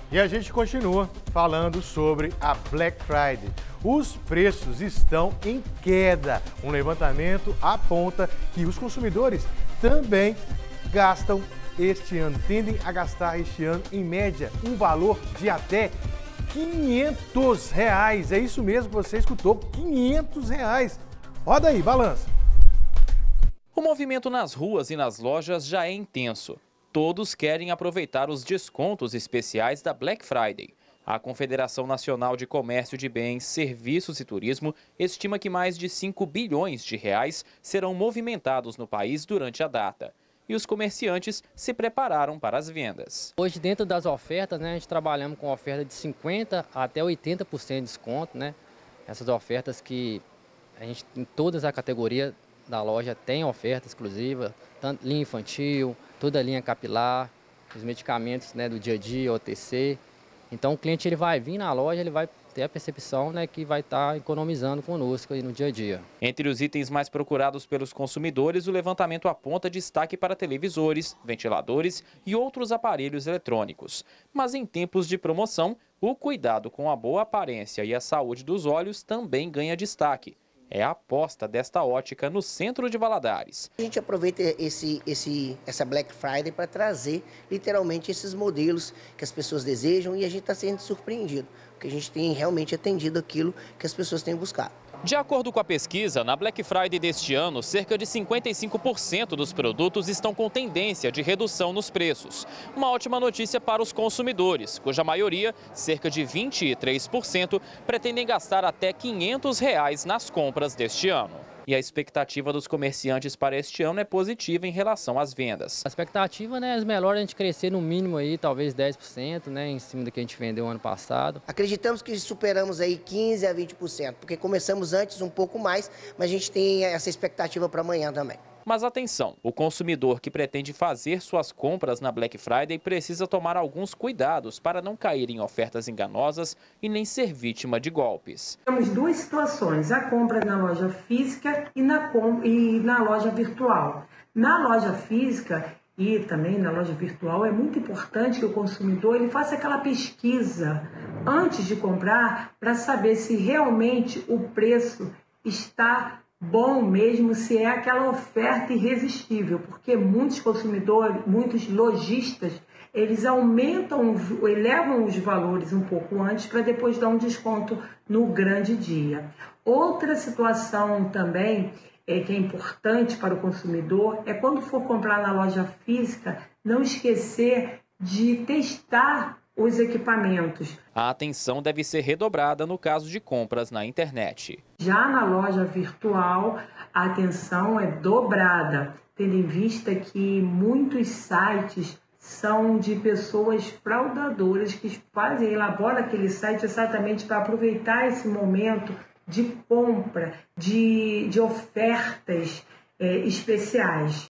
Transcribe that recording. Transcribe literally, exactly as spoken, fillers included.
E a gente continua falando sobre a Black Friday. Os preços estão em queda. Um levantamento aponta que os consumidores também gastam este ano, tendem a gastar este ano, em média, um valor de até quinhentos reais. É isso mesmo que você escutou, quinhentos reais. Roda aí, balança. O movimento nas ruas e nas lojas já é intenso. Todos querem aproveitar os descontos especiais da Black Friday. A Confederação Nacional de Comércio de Bens, Serviços e Turismo estima que mais de cinco bilhões de reais serão movimentados no país durante a data. E os comerciantes se prepararam para as vendas. Hoje, dentro das ofertas, né, a gente trabalhamos com oferta de cinquenta por cento até oitenta por cento de desconto, né? Essas ofertas que a gente, em todas as categorias da loja, tem oferta exclusiva, tanto linha infantil, toda a linha capilar, os medicamentos, né, do dia a dia, O T C. Então, o cliente ele vai vir na loja, ele vai ter a percepção, né, que vai estar economizando conosco aí no dia a dia. Entre os itens mais procurados pelos consumidores, o levantamento aponta destaque para televisores, ventiladores e outros aparelhos eletrônicos. Mas em tempos de promoção, o cuidado com a boa aparência e a saúde dos olhos também ganha destaque. É a aposta desta ótica no centro de Valadares. A gente aproveita esse, esse, essa Black Friday para trazer literalmente esses modelos que as pessoas desejam e a gente está sendo surpreendido, porque a gente tem realmente atendido aquilo que as pessoas têm buscado. De acordo com a pesquisa, na Black Friday deste ano, cerca de cinquenta e cinco por cento dos produtos estão com tendência de redução nos preços. Uma ótima notícia para os consumidores, cuja maioria, cerca de vinte e três por cento, pretendem gastar até quinhentos reais nas compras deste ano. E a expectativa dos comerciantes para este ano é positiva em relação às vendas. A expectativa, né, é melhor a gente crescer no mínimo aí, talvez dez por cento, né, em cima do que a gente vendeu ano passado. Acreditamos que superamos aí quinze a vinte por cento, porque começamos antes um pouco mais, mas a gente tem essa expectativa para amanhã também. Mas atenção, o consumidor que pretende fazer suas compras na Black Friday precisa tomar alguns cuidados para não cair em ofertas enganosas e nem ser vítima de golpes. Temos duas situações, a compra na loja física e na, e na loja virtual. Na loja física e também na loja virtual é muito importante que o consumidor ele faça aquela pesquisa antes de comprar para saber se realmente o preço está bom mesmo, se é aquela oferta irresistível, porque muitos consumidores, muitos lojistas, eles aumentam, elevam os valores um pouco antes para depois dar um desconto no grande dia. Outra situação também é, que é importante para o consumidor é quando for comprar na loja física, não esquecer de testar os equipamentos. A atenção deve ser redobrada no caso de compras na internet. Já na loja virtual, a atenção é dobrada, tendo em vista que muitos sites são de pessoas fraudadoras que fazem, elaboram aquele site exatamente para aproveitar esse momento de compra, de, de ofertas é, especiais.